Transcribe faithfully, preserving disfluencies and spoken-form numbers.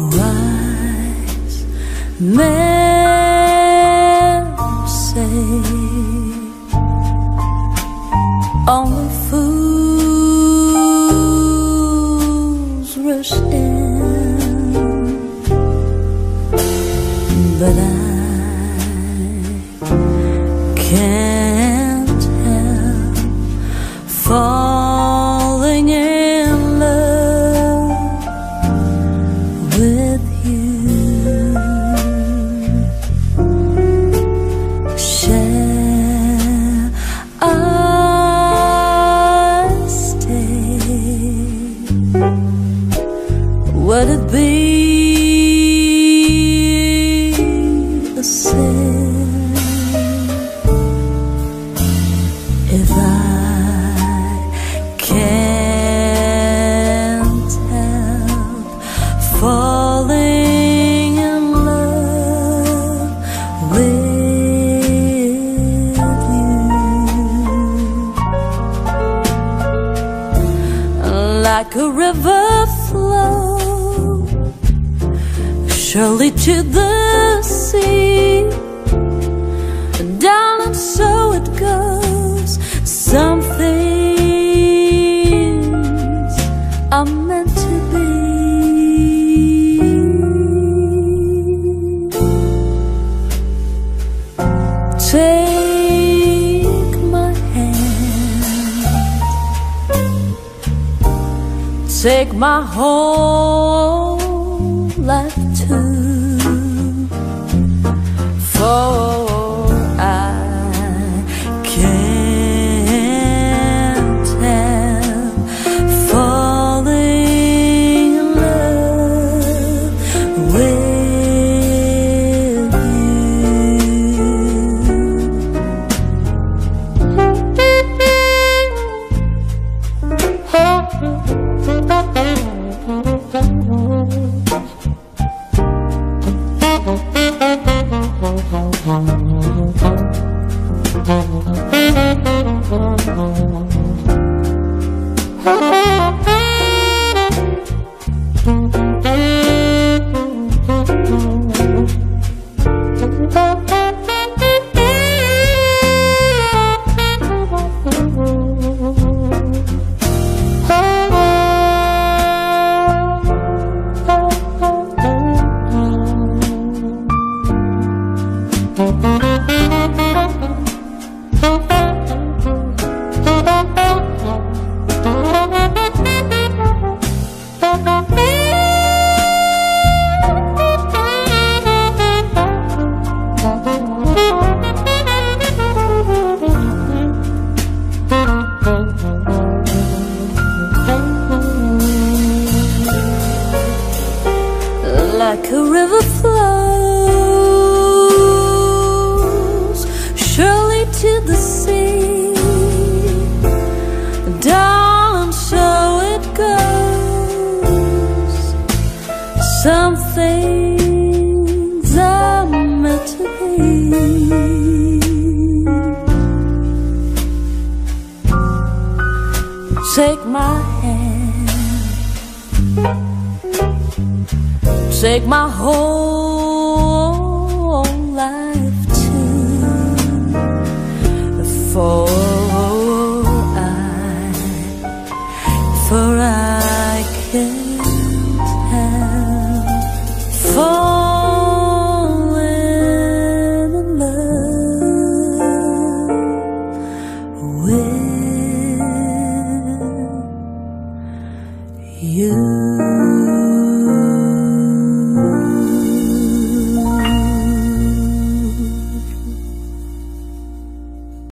wise men say only fools rush in, but I can't help falling in love with you. Shall I stay? Would it be a sin if I can't help falling in love with you? Like a river flows surely to the sea, down and so it goes. Some things are meant to be. Take my hand, take my whole life too, for I can't help falling in love with like a river flows surely to the sea, down so it goes. Some things are meant to be. Take my hand, take my whole life too, for I, for I can't help falling in love with you.